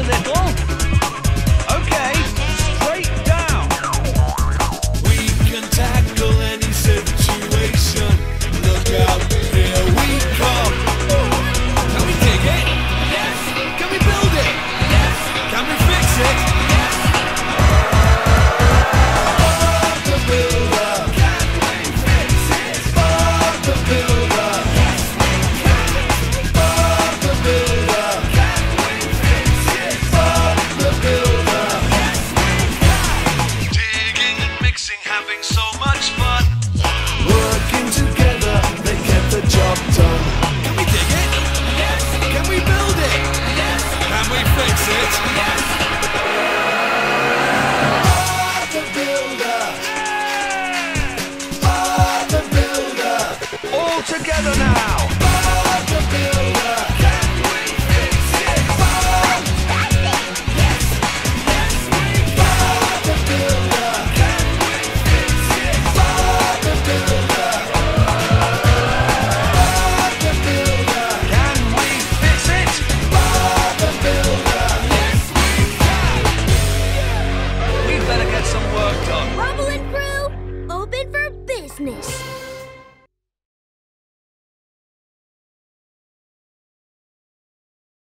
little. Okay, straight down. We can tackle any situation. Look out, here we come. Can we dig it? Yes. Can we build it? Yes. Can we fix it? Yes. Bob the Builder. Can we fix it? Bob the Builder. Yes, we can. Bob the Builder. Can we fix it? Bob the Builder. Yes, we can. Digging and mixing, having so much fun. Working together, they get the job done. Can we dig it? Yes. Can we build it? Yes. Can we fix it? Yes.